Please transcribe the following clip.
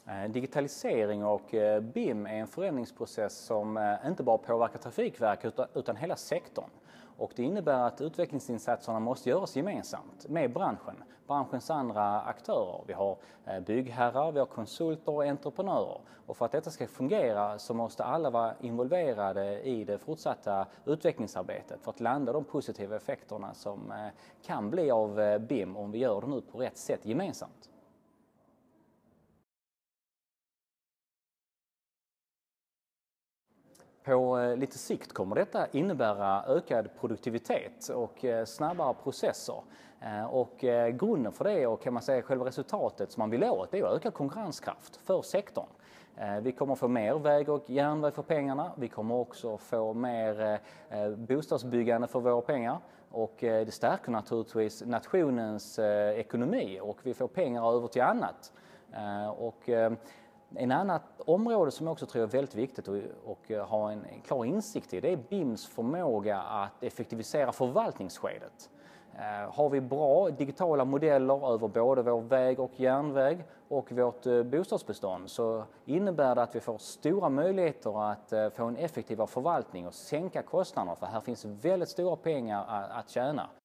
Digitalisering och BIM är en förändringsprocess som inte bara påverkar Trafikverket utan hela sektorn. Och det innebär att utvecklingsinsatserna måste göras gemensamt med branschens andra aktörer. Vi har byggherrar, vi har konsulter och entreprenörer. Och för att detta ska fungera så måste alla vara involverade i det fortsatta utvecklingsarbetet för att landa de positiva effekterna som kan bli av BIM om vi gör det nu på rätt sätt gemensamt. På lite sikt kommer detta innebära ökad produktivitet och snabbare processer. Och grunden för det och kan man säga själva resultatet som man vill åt det är att öka konkurrenskraft för sektorn. Vi kommer få mer väg och järnväg för pengarna. Vi kommer också få mer bostadsbyggande för våra pengar. Och det stärker naturligtvis nationens ekonomi och vi får pengar över till annat. En annat område som jag också tror är väldigt viktigt och ha en klar insikt i det är BIMs förmåga att effektivisera förvaltningsskedet. Har vi bra digitala modeller över både vår väg och järnväg och vårt bostadsbestånd så innebär det att vi får stora möjligheter att få en effektivare förvaltning och sänka kostnaderna för här finns väldigt stora pengar att tjäna